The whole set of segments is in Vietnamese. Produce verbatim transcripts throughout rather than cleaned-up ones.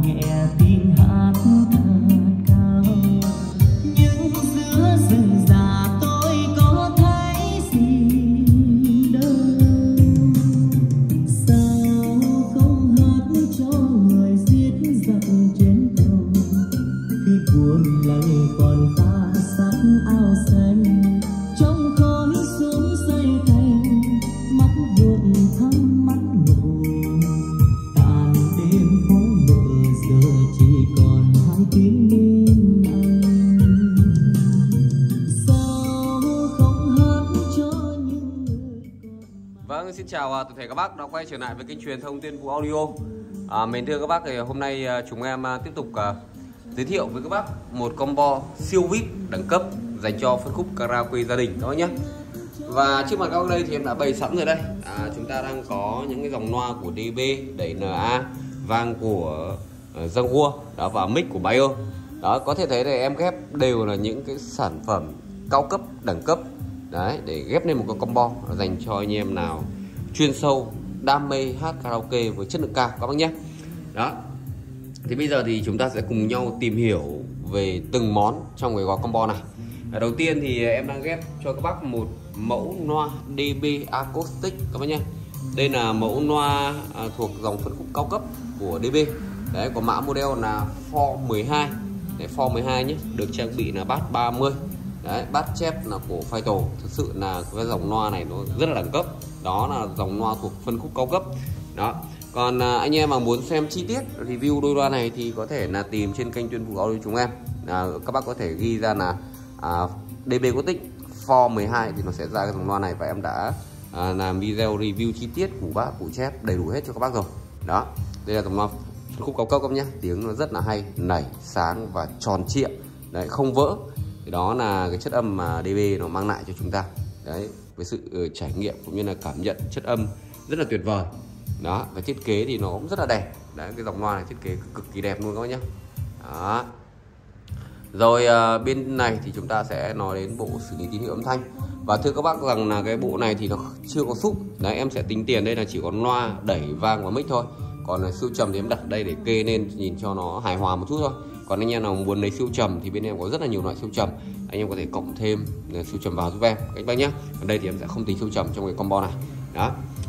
nghe tiếng hát thật cao. Nhưng giữa rừng già tôi có thấy gì đâu, sao không hát cho người giết giặc trên cầu. Khi buồn lặng còn ta sắc áo xanh, trong khói sớm say thành mắt vượng thắm mắt ngủ. Tàn đêm phố lửa giờ chỉ còn hai tiếng bên anh. Sao không hát cho những người còn. Vâng, xin chào toàn thể các bác đã quay trở lại với kênh truyền thông Tiên Phú Audio. À, mến thưa các bác, thì hôm nay chúng em tiếp tục uh, giới thiệu với các bác một combo siêu vi ai pi đẳng cấp dành cho phân khúc karaoke gia đình các bác nhé. Và trước mặt các bác đây thì em đã bày sẵn rồi đây. À, chúng ta đang có những cái dòng loa của đê bê, đẩy en a, vang của uh, Jaguar đó và mic của Bayer. Đó, có thể thấy là em ghép đều là những cái sản phẩm cao cấp, đẳng cấp. Đấy, để ghép nên một cái combo dành cho anh em nào chuyên sâu, đam mê hát karaoke với chất lượng cao các bác nhé. Đó. Thì bây giờ thì chúng ta sẽ cùng nhau tìm hiểu về từng món trong cái gói combo này. Đầu tiên thì em đang ghép cho các bác một mẫu loa đê bê acoustic các bác nhé. Đây là mẫu loa thuộc dòng phân khúc cao cấp của đê bê. Đấy, có mã model là four mười hai. Đấy, four mười hai nhé, được trang bị là bass ba mươi. Đấy, bass chép là của Phyto. Thực sự là cái dòng loa này nó rất là đẳng cấp. Đó là dòng loa thuộc phân khúc cao cấp. Đó. Còn à, anh em mà muốn xem chi tiết review đôi loa này thì có thể là tìm trên kênh Tuyên Phú Audio chúng em. À, các bác có thể ghi ra là à, đê bê Acoustic four mười hai thì nó sẽ ra cái dòng loa này, và em đã à, làm video review chi tiết của bác của chép đầy đủ hết cho các bác rồi. Đó, đây là dòng loa phân khúc cao cấp các nhé, tiếng nó rất là hay, nảy, sáng và tròn trịa, đấy, không vỡ. Thì đó là cái chất âm mà đê bê nó mang lại cho chúng ta. Đấy, với sự uh, trải nghiệm cũng như là cảm nhận chất âm rất là tuyệt vời. Đó, và thiết kế thì nó cũng rất là đẹp. Đấy, cái dòng loa này thiết kế cực kỳ đẹp luôn các bác nhé. Đó. Rồi à, bên này thì chúng ta sẽ nói đến bộ xử lý tín hiệu âm thanh. Và thưa các bác rằng là cái bộ này thì nó chưa có súp. Đấy, em sẽ tính tiền đây là chỉ có loa, đẩy, vang và mic thôi. Còn là siêu trầm thì em đặt đây để kê lên nhìn cho nó hài hòa một chút thôi. Còn anh em nào muốn lấy siêu trầm thì bên em có rất là nhiều loại siêu trầm. Anh em có thể cộng thêm siêu trầm vào giúp em các bác nhé. Còn đây thì em sẽ không tính siêu trầm trong cái combo này. Đó.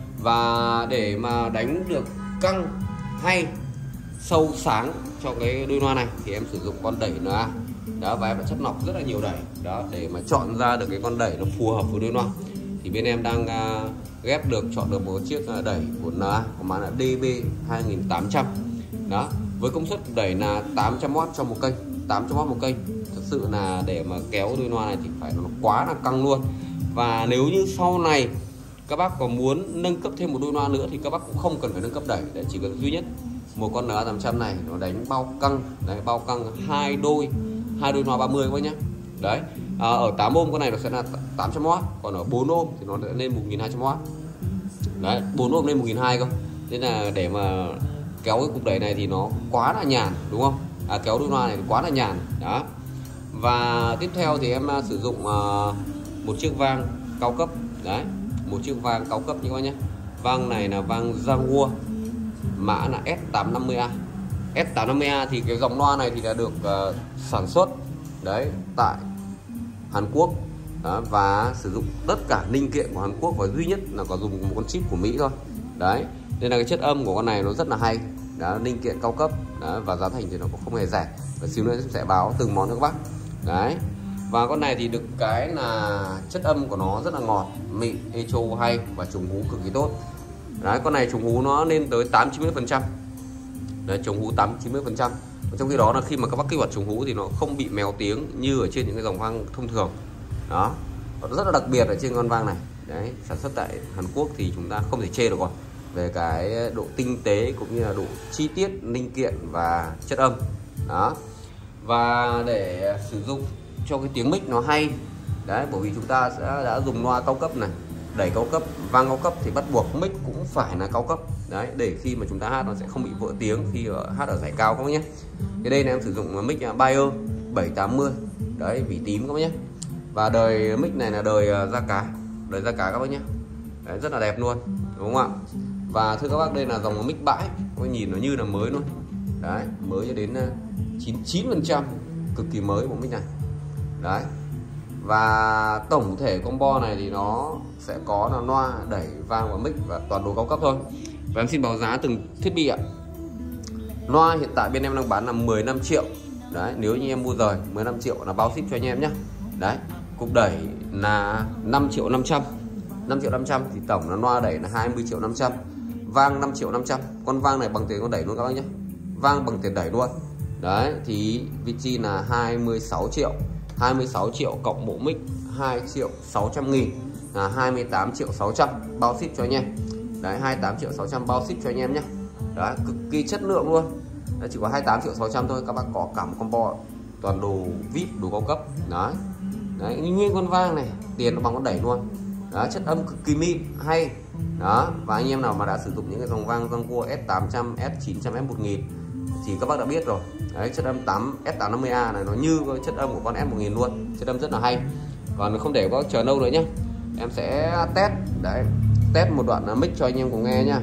Và để mà đánh được căng, hay, sâu, sáng cho cái đôi loa này thì em sử dụng con đẩy en a. Đó, và em đã chất lọc rất là nhiều đẩy. Đó, để mà chọn ra được cái con đẩy nó phù hợp với đôi loa. Thì bên em đang uh, ghép được, chọn được một chiếc đẩy của en a có mã là đê bê hai nghìn tám trăm. Đó, với công suất đẩy là tám trăm oát cho một kênh, tám trăm oát một kênh. Thực sự là để mà kéo đôi loa này thì phải nó quá là căng luôn. Và nếu như sau này các bác có muốn nâng cấp thêm một đôi loa nữa thì các bác cũng không cần phải nâng cấp đẩy, để chỉ cần duy nhất một con en a tám trăm này nó đánh bao căng, đấy, bao căng hai đôi hai đôi loa ba mươi các bác nhé. Đấy, à, ở tám ôm con này nó sẽ là tám trăm oát, còn ở bốn ôm thì nó sẽ lên một nghìn hai trăm oát. Đấy, bốn ôm lên một nghìn hai trăm cơ. Nên là để mà kéo cái cục đẩy này thì nó quá là nhàn, đúng không? À, kéo đôi loa này quá là nhàn. Đó. Và tiếp theo thì em uh, sử dụng uh, một chiếc vang cao cấp. Đấy, một chiếc vang cao cấp như các bác nhé. Vang này là vang Jaguar, mã là S tám năm mươi A. S tám năm mươi A thì cái dòng loa này thì đã được uh, sản xuất đấy tại Hàn Quốc. Đó, và sử dụng tất cả linh kiện của Hàn Quốc, và duy nhất là có dùng một con chip của Mỹ thôi. Đấy, nên là cái chất âm của con này nó rất là hay. Đó, linh kiện cao cấp. Đó, và giá thành thì nó cũng không hề rẻ. Và xíu nữa sẽ báo từng món cho các bác. Đấy. Và con này thì được cái là chất âm của nó rất là ngọt, mịn, echo hay và trùng hú cực kỳ tốt. Đấy, con này trùng hú nó lên tới tám chín mươi phần trăm. Đấy, trùng hú tám chín mươi phần trăm. Trong khi đó là khi mà các bác kích hoạt trùng hú thì nó không bị méo tiếng như ở trên những cái dòng vang thông thường. Đó, nó rất là đặc biệt ở trên con vang này. Đấy, sản xuất tại Hàn Quốc thì chúng ta không thể chê được rồi về cái độ tinh tế cũng như là độ chi tiết linh kiện và chất âm. Đó. Và để sử dụng cho cái tiếng mic nó hay, đấy, bởi vì chúng ta sẽ đã dùng loa cao cấp này, đẩy cao cấp, vang cao cấp thì bắt buộc mic cũng phải là cao cấp. Đấy, để khi mà chúng ta hát nó sẽ không bị vỡ tiếng khi ở, hát ở giải cao các bác nhé. Cái đây là em sử dụng mic Bayer bảy tám mươi. Đấy, vỉ tím các bác nhé. Và đời mic này là đời da cá, đời da cá các bác nhé. Đấy, rất là đẹp luôn, đúng không ạ? Và thưa các bác, đây là dòng mic bãi, các bác nhìn nó như là mới luôn. đấy, mới cho đến chín mươi chín phần trăm, cực kỳ mới bộ mic này đấy. Và tổng thể combo này thì nó sẽ có là loa, đẩy, vang và mic và toàn đồ cao cấp thôi. Và em xin báo giá từng thiết bị ạ. Loa hiện tại bên em đang bán là mười lăm triệu đấy, nếu như em mua rời mười lăm triệu là bao ship cho anh em nhé. Đấy, cục đẩy là năm triệu năm trăm, năm triệu năm trăm thì tổng là loa đẩy là hai mươi triệu năm trăm, vang năm triệu năm trăm. Con vang này bằng tiền con đẩy luôn các bác nhé, vang bằng tiền đẩy luôn. Đấy thì vị trí là hai mươi sáu triệu, hai mươi sáu triệu cộng bộ mic hai triệu sáu trăm nghìn là hai mươi tám triệu sáu trăm bao ship cho anh em. Đấy, hai mươi tám triệu sáu trăm bao ship cho anh em nhé. Đấy, cực kỳ chất lượng luôn. Đấy, chỉ có hai mươi tám triệu sáu trăm thôi, các bác có cả một combo toàn đồ vê i pê, đồ cao cấp. Đấy. Đấy, nguyên con vang này, tiền nó bằng con đẩy luôn. Đó, chất âm cực kỳ mịn, hay. Đó, và anh em nào mà đã sử dụng những cái dòng vang răng cua S tám trăm, S chín trăm, S một nghìn thì các bác đã biết rồi. Đấy, chất âm tám S tám trăm năm mươi A này nó như cái chất âm của con S một nghìn luôn, chất âm rất là hay. Còn không để các bác chờ lâu nữa nhé, em sẽ test đấy, test một đoạn mic cho anh em cùng nghe nhá.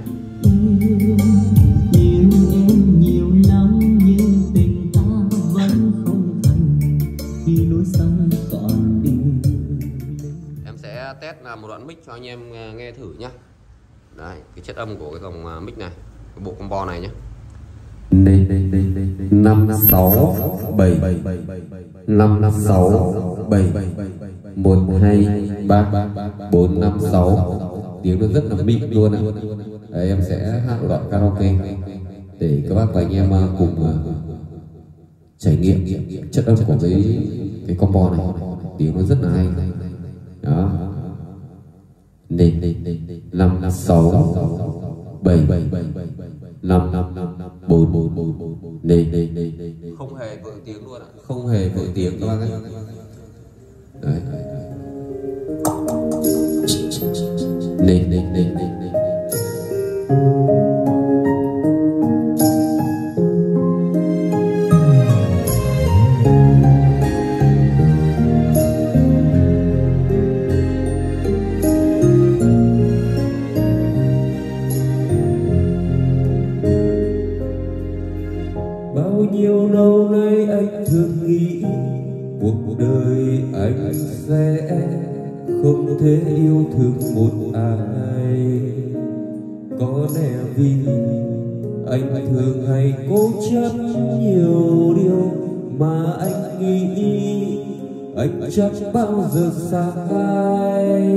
Yêu em nhiều lắm nhưng tình ta vẫn không thành, khi núi xanh còn đi. Em sẽ test là một đoạn mic cho anh em nghe thử nhá. Đấy, cái chất âm của cái dòng mic này, cái bộ combo này nhé. năm sáu bảy năm năm sáu bảy một hai ba bốn năm sáu, tiếng nó rất là mịn luôn ạ. Đấy, em sẽ hát đoạn karaoke để các bác và anh em cùng trải nghiệm chất âm của cái cái combo này, tiếng nó rất là hay. Đó, nền năm sáu bảy năm năm bốn bốn nền không hề vỡ tiếng luôn ạ, không hề vỡ tiếng các bác ấy. Đấy, nền nền nền nền bao nhiêu lâu nay anh thường nghĩ cuộc đời anh sẽ không thể yêu thương một ai. Có lẽ vì anh thường hay cố chấp nhiều điều mà anh nghĩ anh chắc bao giờ xa ai.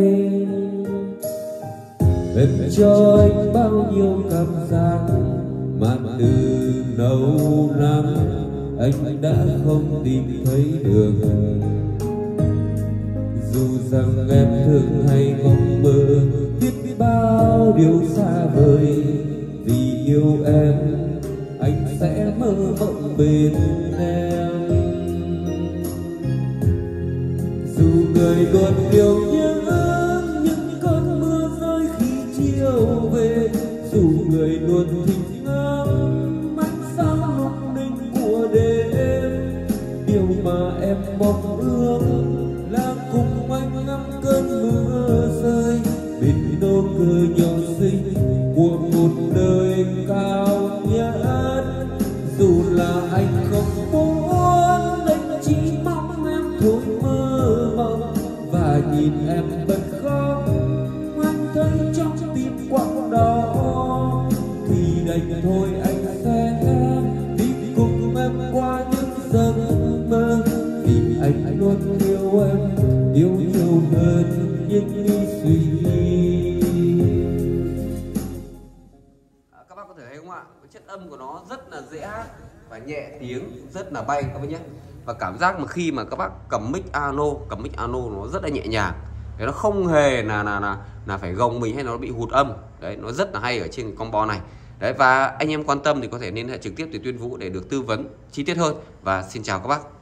Em cho anh bao nhiêu cảm giác mà từ lâu năm anh đã không tìm thấy được. Dù rằng em thường hay mong mơ biết bao điều xa vời, vì yêu em anh sẽ mơ mộng bên em. Dù người luôn yêu nhớ những cơn mưa rơi khi chiều về, dù người luôn thích ngắm ánh sao lung linh của đêm, điều mà em mong ước là cùng anh ngắm cơn mưa rơi bên nụ cười nhỏ xinh của một đời cao nhất. Dù là anh không muốn, anh chỉ mong em thôi mơ mộng và nhìn em bật khóc. Anh thấy trong tim quặn đau thì đành thôi anh sẽ đi cùng em qua những giấc mơ, vì anh luôn yêu em, yêu nhiều hơn những nghĩ suy nghĩ. À, các bác có thể thấy không ạ, cái chất âm của nó rất là dễ hát và nhẹ tiếng, rất là bay các bác nhé. Và cảm giác mà khi mà các bác cầm mic ano, cầm mic ano nó rất là nhẹ nhàng. Đấy, nó không hề là là là là phải gồng mình hay nó bị hụt âm. Đấy, nó rất là hay ở trên combo này. Đấy, và anh em quan tâm thì có thể liên hệ trực tiếp tới Tuyên Vũ để được tư vấn chi tiết hơn. Và xin chào các bác.